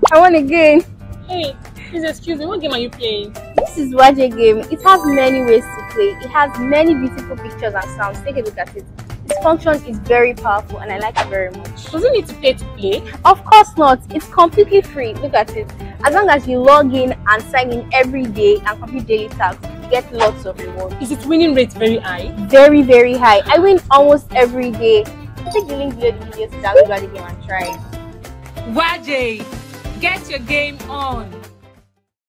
I won again. Hey, please excuse me, what game are you playing? This is WAJE game. It has many ways to play. It has many beautiful pictures and sounds. Take a look at it. Its function is very powerful and I like it very much. Does it need to pay to play? Of course not. It's completely free. Look at it. As long as you log in and sign in every day and complete daily tasks, you get lots of rewards. Is its winning rate very high? Very, very high. I win almost every day. Take the link below the video to download the game and try it. WAJE, get your game on!